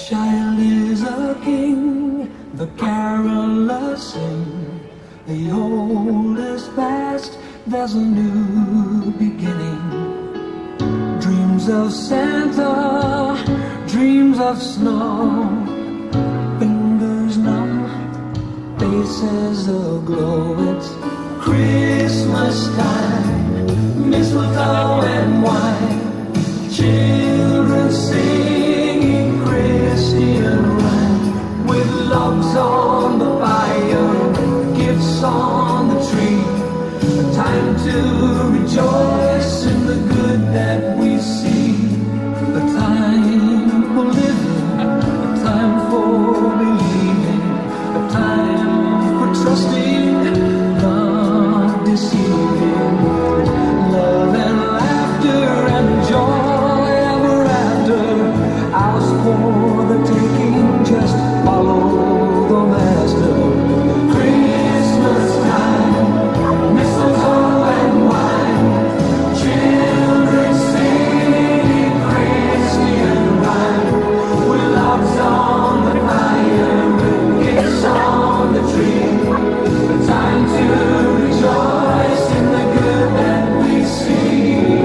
child is a king, the carolers sing. The old is past, there's a new beginning. Dreams of Santa, dreams of snow, fingers numb, faces aglow. It's Christmas time, mistletoe and wine, children singing Christian rhyme, with logs on the fire, gifts on the tree. A time to rejoice in the good that we see. A time for living, a time for believing, a time for trusting, not deceiving. Love and laughter and joy ever after, ours for the taking, just follow the master. Christmas time, mistletoe and wine, children singing Christian rhyme, with logs on the fire, with gifts on the tree. A time to rejoice in the good that we see.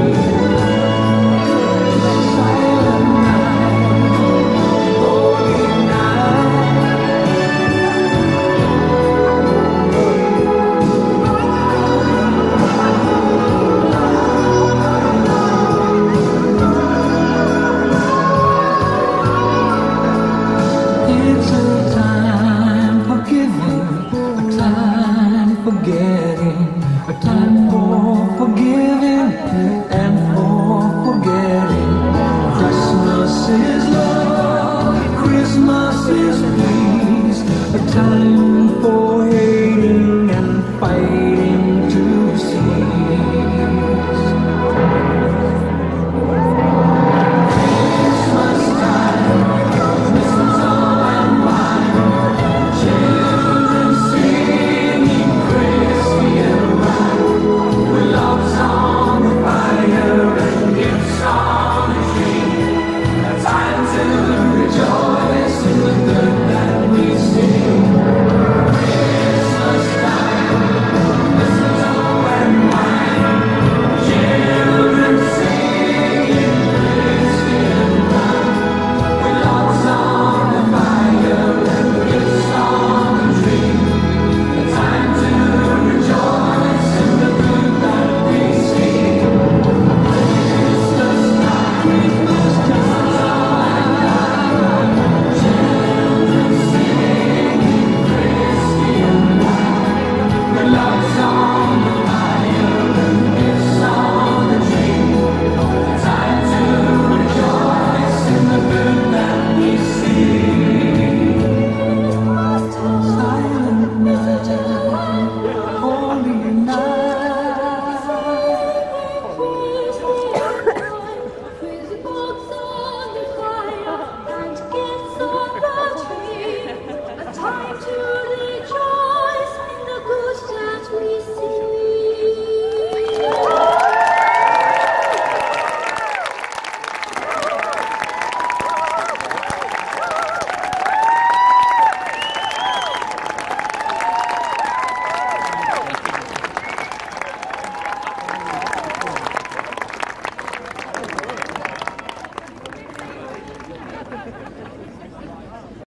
Silent night, holy night. It's a time for giving, a time for getting, a time for forgiving and for forgetting. Christmas is love, Christmas is peace, a time for hating and fighting to cease. Christmas time, mistletoe and wine, children singing Christian rhyme, with logs on the fire and gifts on the tree. A time to rejoice in the good that we see. Christmas time, mistletoe and wine, children singing Christian rhyme, with logs on the fire and gifts on the tree. A time to rejoice in the good that we see. Christmas time, mistletoe and wine, children singing Christian rhyme, with logs on the fire and gifts on the tree. A time to rejoice in the good that we see. Silent night, holy night. With logs on the fire and gifts on the tree, a time to rejoice in the good that we see.